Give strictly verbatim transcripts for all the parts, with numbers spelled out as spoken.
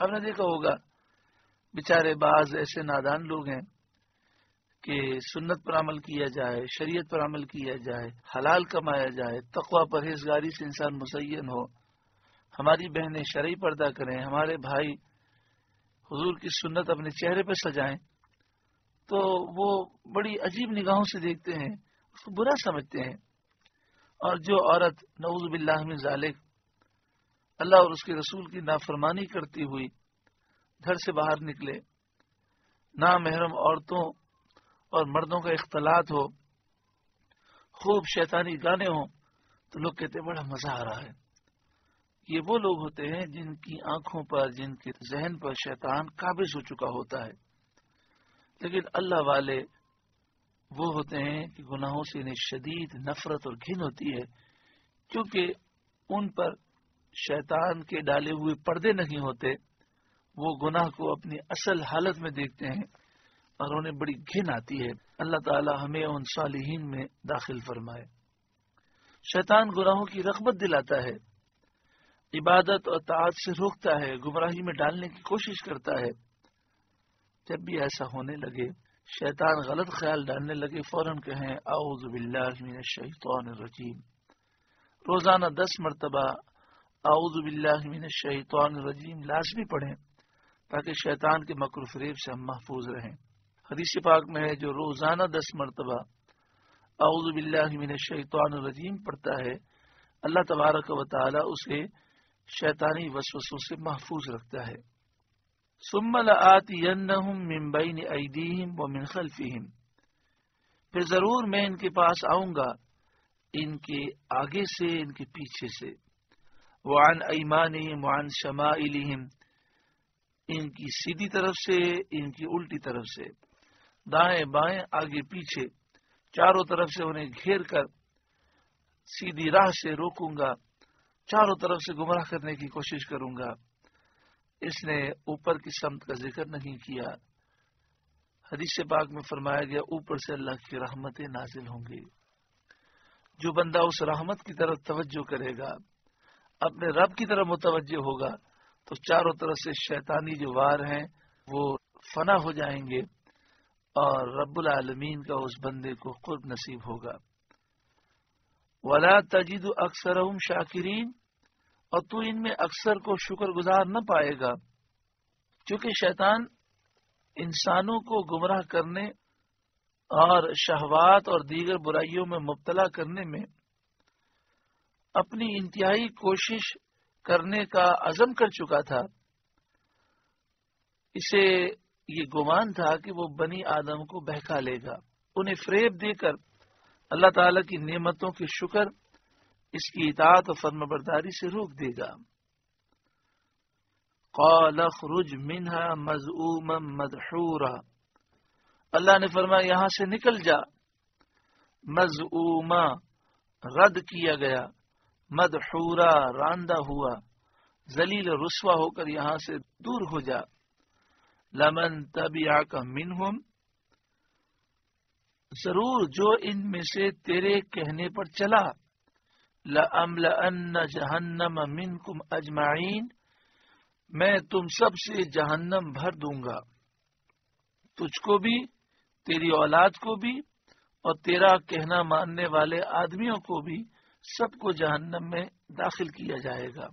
آپ نے دیکھا ہوگا بیچارے بعض ایسے نادان لوگ ہیں کہ سنت پر عمل کیا جائے، شریعت پر عمل کیا جائے، حلال کمایا جائے، تقوی پرہیزگاری سے انسان مزین ہو، ہماری بہنیں شرعی پردہ کریں، ہمارے بھائی حضور کی سنت اپنے چہرے پہ سجائیں، تو وہ بڑی عجیب نگاہوں سے دیکھتے ہیں، اس کو برا سمجھتے ہیں۔ اور جو عورت نعوذ باللہ من ذالک اللہ اور اس کے رسول کی نافرمانی کرتی ہوئی گھر سے باہر نکلے، نامحرم عورتوں اور مردوں کا اختلاط ہو، خوب شیطانی گانے ہوں، تو لوگ کہتے ہیں بڑا مزہ آ رہا ہے۔ یہ وہ لوگ ہوتے ہیں جن کی آنکھوں پر، جن کے ذہن پر شیطان قابض ہو چکا ہوتا ہے، لیکن اللہ والے وہ ہوتے ہیں کہ گناہوں سے انہیں شدید نفرت اور گھن ہوتی ہے، کیونکہ ان پر شیطان کے ڈالے ہوئے پردے نہیں ہوتے، وہ گناہ کو اپنی اصل حالت میں دیکھتے ہیں اور انہیں بڑی گھن آتی ہے۔ اللہ تعالی ہمیں ان صالحین میں داخل فرمائے۔ شیطان گناہوں کی رغبت دلاتا ہے، عبادت اور طاعت سے روکتا ہے، گمراہی میں ڈالنے کی کوشش کرتا ہے۔ جب بھی ایسا ہونے لگے، شیطان غلط خیال ڈالنے لگے، فوراً کہیں اعوذ باللہ من الشیطان الرجیم، روزانہ دس مرتبہ اعوذ باللہ من الشیطان الرجیم لازمی پڑھیں تاکہ شیطان کے مکر و فریب سے ہم محفوظ رہیں۔ حدیث پاک میں ہے جو روزانہ دس مرتبہ اعوذ باللہ من الشیطان الرجیم پڑھتا ہے، اللہ تبارک و تعالی اسے شیطانی وسوسوں سے محفوظ رکھتا ہے۔ ثم لآتینہم من بین ایدیہم ومن خلفہم، پھر ضرور میں ان کے پاس آؤں گا، ان کے آگے سے، ان کے پیچھے سے، وعن ایمانہم وعن شمائلہم، ان کی سیدھی طرف سے، ان کی الٹی طرف سے، دائیں بائیں آگے پیچھے، چاروں طرف سے انہیں گھیر کر سیدھی راہ سے روکوں گا، چاروں طرف سے گمراہ کرنے کی کوشش کروں گا۔ اس نے اوپر کی سمت کا ذکر نہیں کیا۔ حدیث پاک میں فرمایا گیا اوپر سے اللہ کی رحمتیں نازل ہوں گی۔ جو بندہ اس رحمت کی طرف توجہ کرے گا، اپنے رب کی طرف متوجہ ہوگا، تو چاروں طرف سے شیطانی جو وار ہیں وہ فنا ہو جائیں گے اور رب العالمین کا اس بندے کو قرب نصیب ہوگا۔ وَلَا تَجِدُ أَكْثَرَهُمْ شَاكِرِينَ، اور تو ان میں اکثر کو شکر گزار نہ پائے گا، کیونکہ شیطان انسانوں کو گمراہ کرنے اور شہوات اور دیگر برائیوں میں مبتلا کرنے میں اپنی انتہائی کوشش کرنے کا عزم کر چکا تھا۔ اسے یہ گمان تھا کہ وہ بنی آدم کو بہکا لے گا، انہیں فریب دے کر اللہ تعالی کی نعمتوں کے شکر، اس کی اطاعت و فرما برداری سے روک دے گا۔ قال اخرج منها مذءوما مدحورا، اللہ نے فرمایا یہاں سے نکل جا، مذءوما رد کیا گیا، مدحورا راندہ ہوا، ذلیل رسوا ہو کر یہاں سے دور ہو جا۔ لمن تبعک منہم، ضرور جو ان میں سے تیرے کہنے پر چلا، لَأَمْلَأَنَّ جَهَنَّمَ مِنْكُمْ أَجْمَعِينَ، میں تم سب سے جہنم بھر دوں گا، تجھ کو بھی، تیری اولاد کو بھی، اور تیرا کہنا ماننے والے آدمیوں کو بھی، سب کو جہنم میں داخل کیا جائے گا۔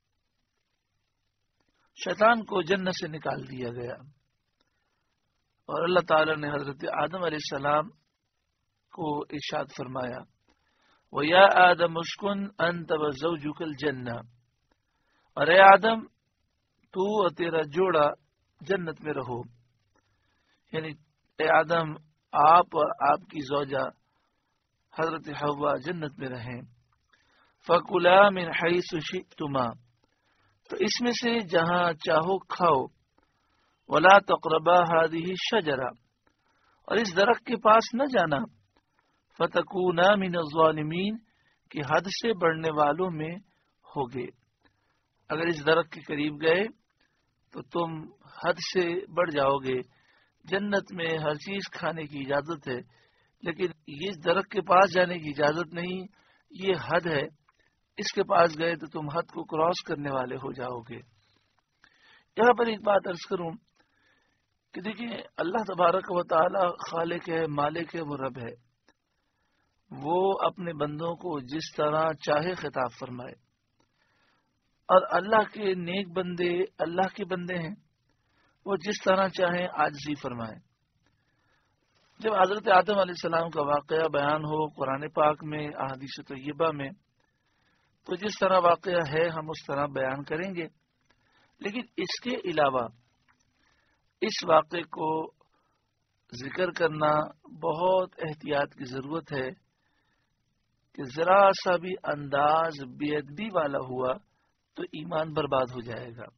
شیطان کو جنت سے نکال دیا گیا اور اللہ تعالی نے حضرت آدم علیہ السلام کو ارشاد فرمایا وَيَا آدَمُ اسْكُنْ أَنْتَ وَزَوْجُكَ الْجَنَّةَ، اور اے آدم تو اور تیرا جوڑا جنت میں رہو، یعنی اے آدم آپ اور آپ کی زوجہ حضرت حوا جنت میں رہیں۔ فَكُلَا مِنْ حَيْثُ شِئْتُمَا، تو اس میں سے جہاں چاہو کھاؤ، وَلَا تَقْرَبَا هَذِهِ الشَّجَرَةَ، اور اس درخت کے پاس نہ جانا، فَتَكُونَا مِنَ الظَّالِمِينَ، کہ حد سے بڑھنے والوں میں ہوگے۔ اگر اس درخت کے قریب گئے تو تم حد سے بڑھ جاؤ گے۔ جنت میں ہر چیز کھانے کی اجازت ہے، لیکن اس درخت کے پاس جانے کی اجازت نہیں، یہ حد ہے، اس کے پاس گئے تو تم حد کو کراس کرنے والے ہو جاؤ گے۔ یہاں پر ایک بات عرض کروں کہ دیکھیں اللہ تبارک و تعالی خالق ہے، مالک ہے، وہ رب ہے، وہ اپنے بندوں کو جس طرح چاہے خطاب فرمائے، اور اللہ کے نیک بندے اللہ کے بندے ہیں، وہ جس طرح چاہیں عاجزی فرمائے۔ جب حضرت آدم علیہ السلام کا واقعہ بیان ہو قرآن پاک میں، احادیث طیبہ میں، تو جس طرح واقعہ ہے ہم اس طرح بیان کریں گے، لیکن اس کے علاوہ اس واقعے کو ذکر کرنا بہت احتیاط کی ضرورت ہے کہ ذرا سا بھی انداز بے ادبی والا ہوا تو ایمان برباد ہو جائے گا۔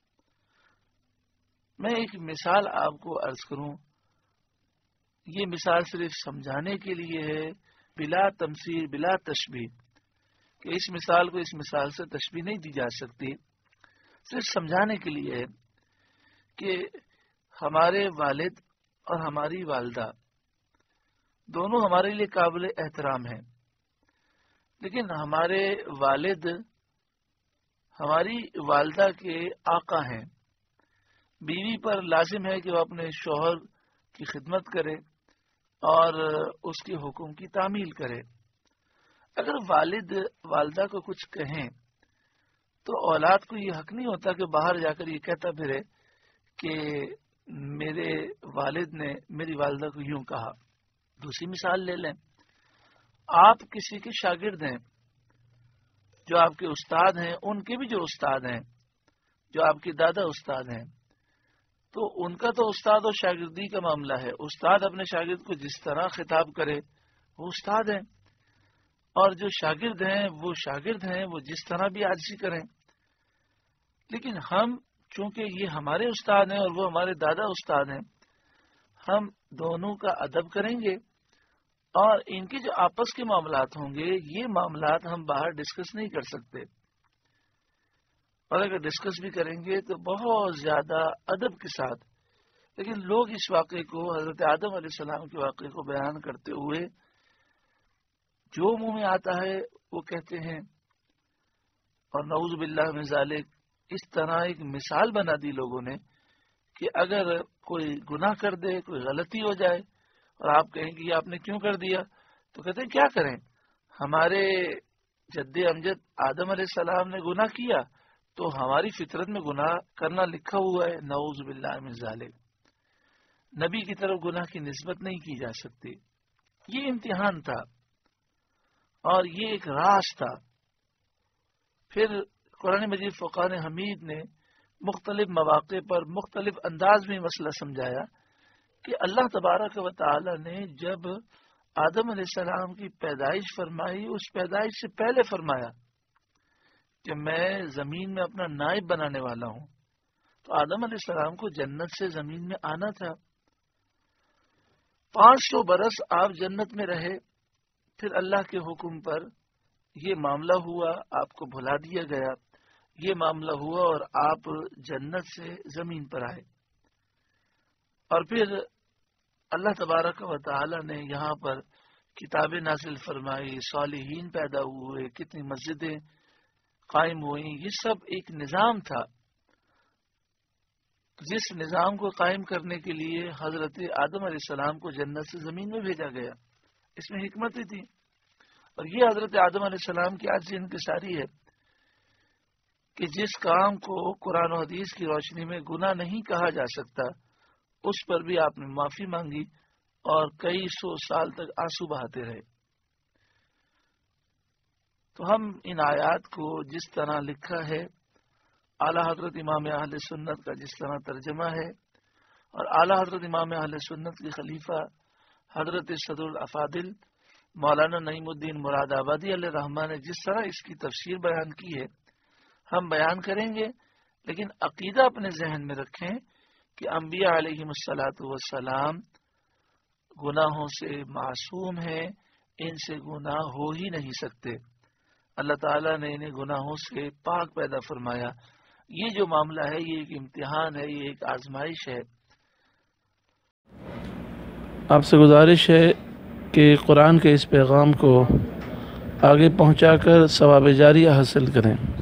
میں ایک مثال آپ کو عرض کروں، یہ مثال صرف سمجھانے کے لیے ہے، بلا تمثیل بلا تشبیہ، کہ اس مثال کو اس مثال سے تشبیہ نہیں دی جا سکتی، صرف سمجھانے کے لیے ہے کہ ہمارے والد اور ہماری والدہ دونوں ہمارے لیے قابل احترام ہیں، لیکن ہمارے والد ہماری والدہ کے آقا ہیں، بیوی پر لازم ہے کہ وہ اپنے شوہر کی خدمت کرے اور اس کے حکم کی تعمیل کرے۔ اگر والد والدہ کو کچھ کہیں تو اولاد کو یہ حق نہیں ہوتا کہ باہر جا کر یہ کہتا پھرے کہ میرے والد نے میری والدہ کو یوں کہا۔ دوسری مثال لے لیں، آپ کسی کے شاگرد ہیں، جو آپ کے استاد ہیں، ان کے بھی جو استاد ہیں، جو آپ کے دادا استاد ہیں، تو ان کا تو استاد اور شاگردی کا معاملہ ہے، استاد اپنے شاگرد کو جس طرح خطاب کرے وہ استاد ہیں، اور جو شاگرد ہیں وہ شاگرد ہیں، وہ جس طرح بھی عاجزی کریں۔ لیکن ہم چونکہ یہ ہمارے استاد ہیں اور وہ ہمارے دادا استاد ہیں، ہم دونوں کا ادب کریں گے، اور ان کے جو آپس کے معاملات ہوں گے یہ معاملات ہم باہر ڈسکس نہیں کر سکتے، اور اگر ڈسکس بھی کریں گے تو بہت زیادہ ادب کے ساتھ۔ لیکن لوگ اس واقعے کو، حضرت آدم علیہ السلام کے واقعے کو بیان کرتے ہوئے جو منہ میں آتا ہے وہ کہتے ہیں، اور نعوذ باللہ من ذالک، اس طرح ایک مثال بنا دی لوگوں نے کہ اگر کوئی گناہ کر دے، کوئی غلطی ہو جائے اور آپ کہیں کہ یہ آپ نے کیوں کر دیا، تو کہتے ہیں کیا کریں، ہمارے جد امجد آدم علیہ السلام نے گناہ کیا تو ہماری فطرت میں گناہ کرنا لکھا ہوا ہے، نعوذ باللہ من ذالک۔ نبی کی طرف گناہ کی نسبت نہیں کی جا سکتی۔ یہ امتحان تھا اور یہ ایک راز تھا۔ پھر قرآن مجید فقان حمید نے مختلف مواقع پر مختلف انداز میں مسئلہ سمجھایا کہ اللہ تبارک و تعالی نے جب آدم علیہ السلام کی پیدائش فرمائی، اس پیدائش سے پہلے فرمایا کہ میں زمین میں اپنا نائب بنانے والا ہوں، تو آدم علیہ السلام کو جنت سے زمین میں آنا تھا۔ پانچ سو برس آپ جنت میں رہے، پھر اللہ کے حکم پر یہ معاملہ ہوا، آپ کو بھلا دیا گیا، یہ معاملہ ہوا اور آپ جنت سے زمین پر آئے، اور پھر اللہ تبارک و تعالی نے یہاں پر کتابیں نازل فرمائی، صالحین پیدا ہوئے، کتنی مسجدیں قائم ہوئیں، یہ سب ایک نظام تھا جس نظام کو قائم کرنے کے لیے حضرت آدم علیہ السلام کو جنت سے زمین میں بھیجا گیا۔ اس میں حکمت تھی، اور یہ حضرت آدم علیہ السلام کی عاجزی انکساری ہے کہ جس کام کو قرآن و حدیث کی روشنی میں گناہ نہیں کہا جا سکتا، اس پر بھی آپ نے معافی مانگی اور کئی سو سال تک آنسو بہاتے رہے۔ تو ہم ان آیات کو جس طرح لکھا ہے، اعلیٰ حضرت امام اہل سنت کا جس طرح ترجمہ ہے، اور اعلیٰ حضرت امام اہل سنت کی خلیفہ حضرت صدر الافاضل مولانا نعیم الدین مراد آبادی علیہ الرحمٰ نے جس طرح اس کی تفسیر بیان کی ہے، ہم بیان کریں گے، لیکن عقیدہ اپنے ذہن میں رکھیں کہ انبیاء علیہم الصلاۃ والسلام گناہوں سے معصوم ہیں، ان سے گناہ ہو ہی نہیں سکتے۔ اللہ تعالیٰ نے انہیں گناہوں سے پاک پیدا فرمایا۔ یہ جو معاملہ ہے یہ ایک امتحان ہے، یہ ایک آزمائش ہے۔ آپ سے گزارش ہے کہ قرآن کے اس پیغام کو آگے پہنچا کر ثواب جاریہ حاصل کریں۔